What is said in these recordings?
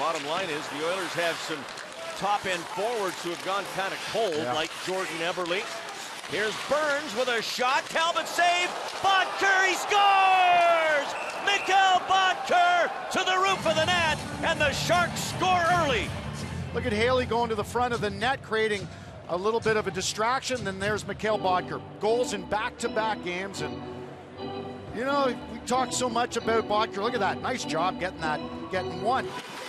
bottom line is the Oilers have some top-end forwards who have gone kind of cold, like Jordan Eberle. Here's Burns with a shot. Talbot save. Bottker, he scores! Mikkel Bottker to the roof of the net, and the Sharks score early. Look at Haley going to the front of the net, creating a little bit of a distraction. Then there's Mikkel Bottker. Goals in back-to-back games. And, you know, we talked so much about Bottker. Look at that. Nice job getting one.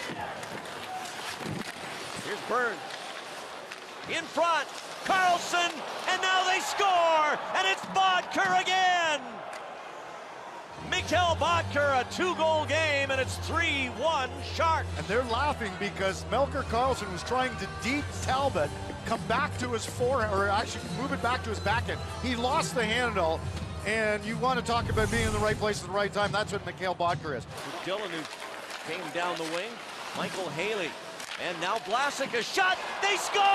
Here's Burns. In front. Carlson. And now they score. And it's Bottker again. Mikkel Bottker, a 2-goal game, and it's 3-1 Sharks. And they're laughing because Melker Karlsson was trying to deep Talbot, come back to his forehand, or actually move it back to his backhand. He lost the handle, and you want to talk about being in the right place at the right time. That's what Mikkel Bottker is. Dillon, who came down the wing. Michael Haley. And now Vlasic, a shot. They score!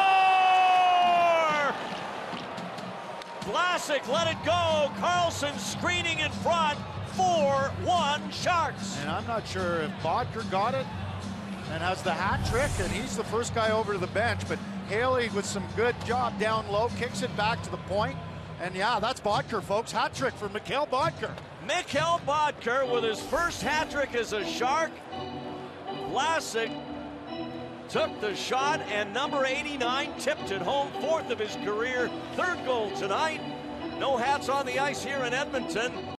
Vlasic let it go. Karlsson screening in front. 4-1 Sharks. And I'm not sure if Bottker got it and has the hat trick, and he's the first guy over to the bench, but Haley with some good job down low, kicks it back to the point, and yeah, that's Bottker, folks. Hat trick for Mikkel Bottker. Mikkel Bottker with his first hat trick as a Shark. Vlasic took the shot, and number 89 tipped it home, 4th of his career, 3rd goal tonight. No hats on the ice here in Edmonton.